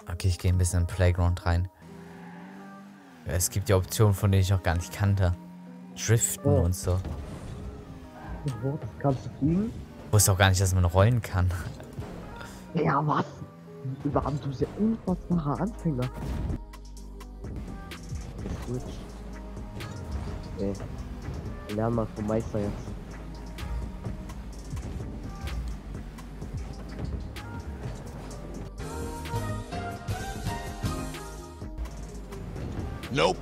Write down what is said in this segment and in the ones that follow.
Okay, ich gehe ein bisschen in den Playground rein. Es gibt ja Optionen, von denen ich noch gar nicht kannte. Driften und so. Wo, das kannst du fliegen? Ich wusste auch gar nicht, dass man rollen kann. Ja, was? Überhaupt, du bist ja unfassbarer Anfänger. Switch. Okay. Lern mal vom Meister jetzt. Nope.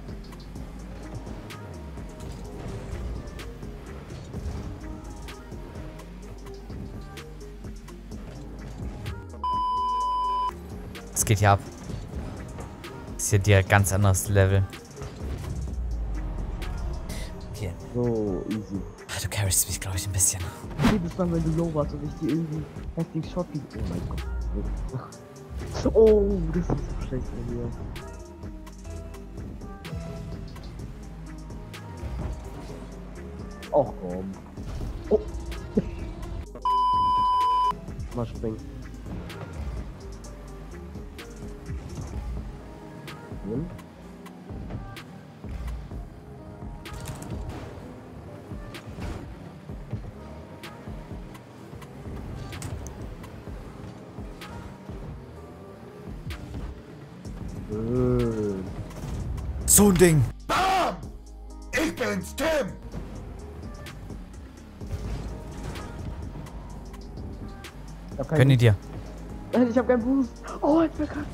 Es geht hier ab. Ist hier direkt ganz anderes Level. Okay. So, easy. Ah, du carryst mich, glaube ich, ein bisschen. Jedes Mal, wenn du low warst und ich dir irgendwie heftig Shot gebe. Oh mein Gott. Oh, das ist so schlecht von mir. Och komm. Oh. Mal springen. Hm? So ein Ding. Bam! Ich bin's, Tim! Gönn ihn dir. Nein, ich hab keinen Boost. Oh, jetzt verkackt.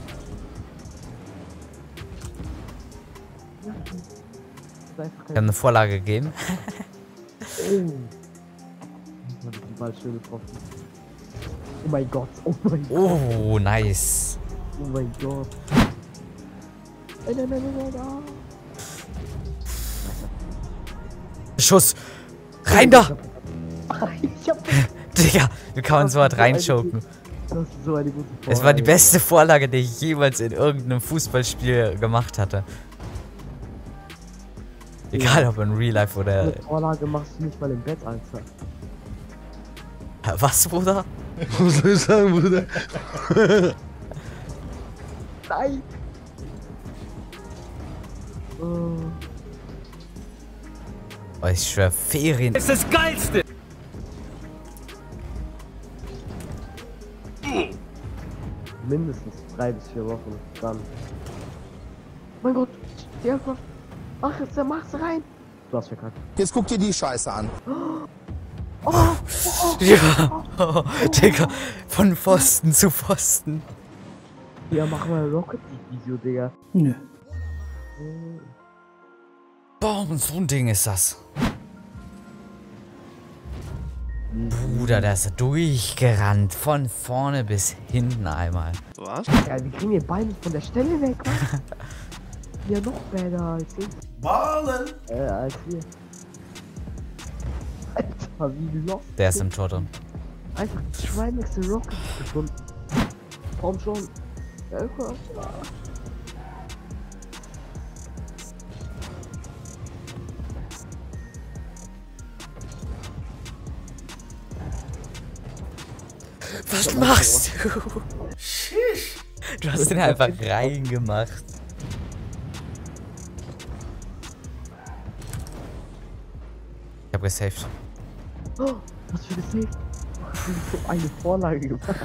Ich habe eine Vorlage gegeben. Oh. Ich hab den Ball schön getroffen. Oh mein Gott. Oh mein Gott. Oh, nice. Oh mein Gott. Nein. Schuss. Rein da. Ich hab Digga, du kannst so hart reinschoken. Das ist so eine gute Vorlage. Es war die beste Vorlage, die ich jemals in irgendeinem Fußballspiel gemacht hatte. Egal ob in Real Life oder... Eine Vorlage machst du nicht mal im Bett, Alter. Was, Bruder? Was soll ich sagen, Bruder? Nein! Oh, ich schwör, Ferien... Das ist das Geilste! Mindestens 3 bis 4 Wochen. Dann. Mein Gott, die einfach. Mach jetzt, mach's rein! Du hast verkackt. Jetzt guck dir die Scheiße an. Ja, oh, Digga, von Pfosten zu Pfosten. Ja, mach mal Rocket League Video, Digga. Nö. Boom, so ein Ding ist das. Bruder, der ist durchgerannt. Von vorne bis hinten einmal. Was? Ja, wir kriegen den Ball nicht von der Stelle weg, was? Ja, noch besser als ich. Ballen! Als wir. Alter, wie lost. Der ist im Tor drin. Einfach Trimax the Rocket gefunden. Komm schon. Ja, komm. Was machst du? Du hast den einfach reingemacht. Ich hab gesaved. Oh, was für gesaved? Du hast so eine Vorlage gemacht.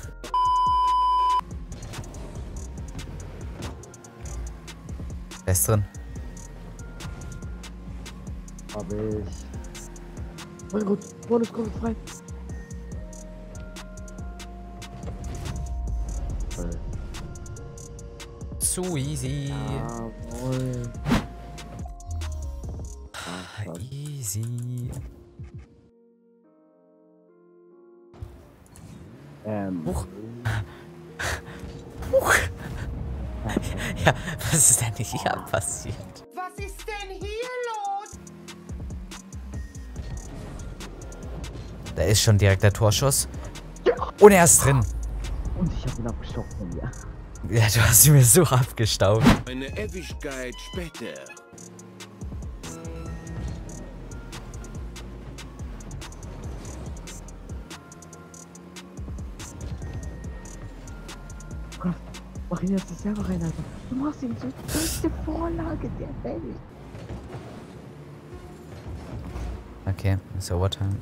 Der ist drin. Hab ich. Mein Gott, vorne ist komplett frei. Zu easy. Jawohl. Easy. Huch. Huch. Ja, was ist denn hier passiert? Was ist denn hier los? Da ist schon direkt der Torschuss. Und er ist drin. Und ich hab ihn abgestaubt von mir. Ja, du hast ihn mir so abgestaubt. Eine Ewigkeit später. Mach ihn jetzt selber rein, Alter. Du machst ihm so die beste Vorlage der Welt. Okay, ist Overtime.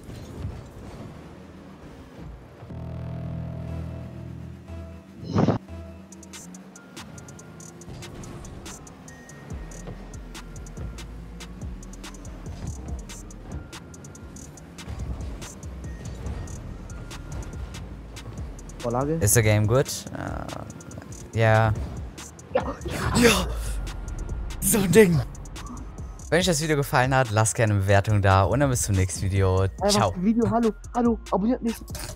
Vorlage? Ist der Game gut? Ja. Ja! So ein Ding! Wenn euch das Video gefallen hat, lasst gerne eine Bewertung da und dann bis zum nächsten Video. Ciao! Video, hallo, abonniert mich.